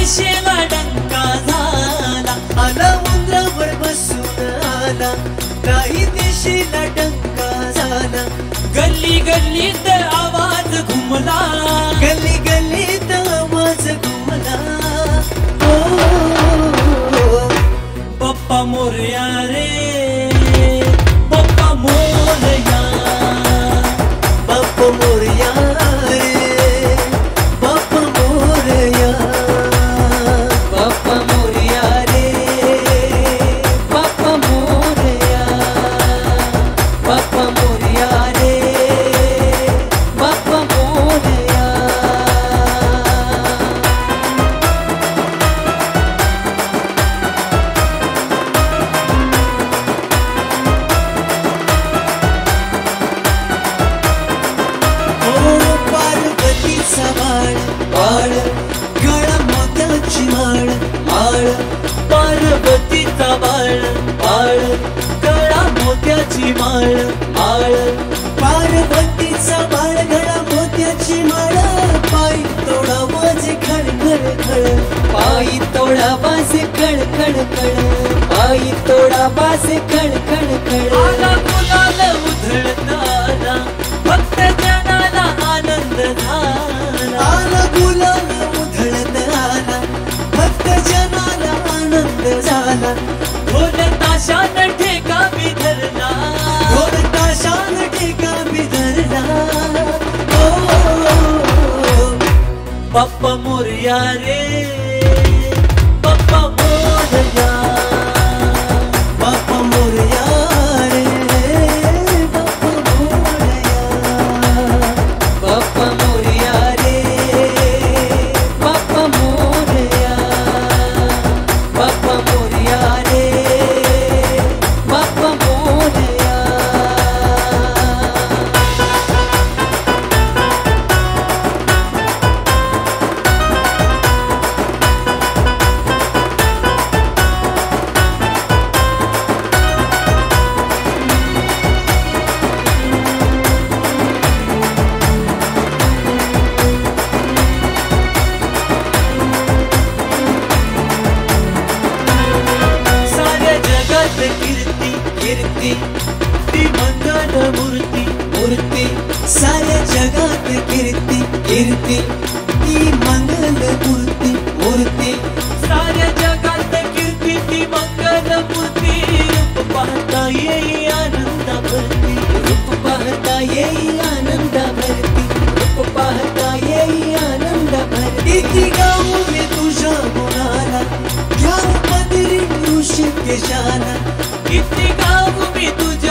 दिशेला डंका झाला, आला उंदरावर बसून आला, काही दिशेला डंका झाला. गल्ली गल्लीत आवाज घुमला, गल्ली गल्लीत आवाज घुमला. ओ बाप्पा मोरया रे, बाप्पा मोरया, बाप्पा मोरया रे, बाप्पा मोरया. बाप्पा मोरया रे, बाप्पा मोरया, बाप्पा मोरया रे, बाप्पा मोरया. पार्वतीचा बाळ बाळ, गळा मोत्याची माळ माळ. पार्वतीचा बाळ बाळ, गळा मोत्याची माळ माळ. पार्वतीचा बाळ गळा मोत्याची माळ. पायी तोडा वाजे खळ खळ खळ, पायी तोडा वासे खळ खळ खळ, पायी तोडा वासे खळ खळ खळ. आला गुलाल उधळत आला, भक्त जनाला आनंद झाला. आला गुलाल उधळत आला, भक्त जनाला आनंद झाला. ढोल ताशान ठेका बिधरला, ढोल ताशान ठेका बिधरला. ओ बाप्पा मोरया रे, बाप्पा मोरया, बाप्पा मोरया रे, बाप्पा मोरया. बाप्पा मोरया रे, बाप्पा मोरया, बाप्पा मोरया रे, बाप्पा मोरया. साऱ्या जगात कीर्ती कीर्ती, ती मंगल मूर्ती मूर्ती. साऱ्या जगात कीर्ती कीर्ती, ती मंगल मूर्ती मूर्ती. साऱ्या जगात कीर्ती ती मंगल मूर्ती. रूप पाहता येई आनंद भरती, रूप पाहता येई आनंद भरती, रूप पाहता येई आनंद भरती. किती गाऊ मी तुझ्या गुणाला, घ्या पदरी ऋषी केशाला. किती गाव मी तुझ्या